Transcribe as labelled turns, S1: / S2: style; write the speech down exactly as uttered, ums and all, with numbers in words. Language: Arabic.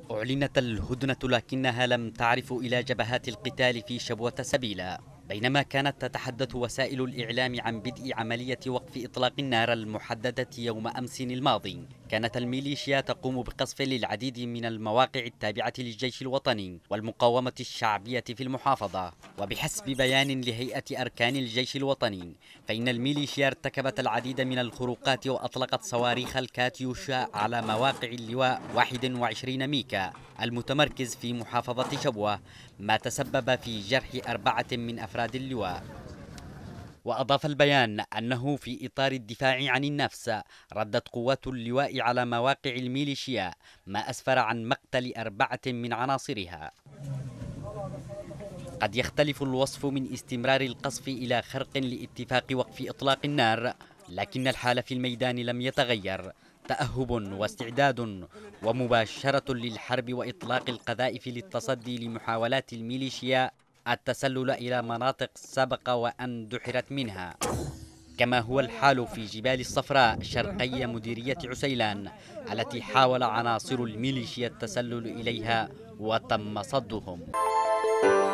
S1: أعلنت الهدنة لكنها لم تعرف إلى جبهات القتال في شبوة سبيلة. بينما كانت تتحدث وسائل الإعلام عن بدء عملية وقف إطلاق النار المحددة يوم أمس الماضي، كانت الميليشيا تقوم بقصف للعديد من المواقع التابعة للجيش الوطني والمقاومة الشعبية في المحافظة. وبحسب بيان لهيئة أركان الجيش الوطني، فإن الميليشيا ارتكبت العديد من الخروقات وأطلقت صواريخ الكاتيوشا على مواقع اللواء واحد وعشرين ميكا المتمركز في محافظة شبوة، ما تسبب في جرح أربعة من أفراد اللواء. وأضاف البيان أنه في إطار الدفاع عن النفس ردت قوات اللواء على مواقع الميليشيا، ما أسفر عن مقتل أربعة من عناصرها. قد يختلف الوصف من استمرار القصف إلى خرق لاتفاق وقف إطلاق النار، لكن الحال في الميدان لم يتغير: تأهب واستعداد ومباشرة للحرب وإطلاق القذائف للتصدي لمحاولات الميليشيا التسلل إلى مناطق سبق وأن دحرت منها، كما هو الحال في جبال الصفراء شرقي مديرية عسيلان التي حاول عناصر الميليشيا التسلل إليها وتم صدهم.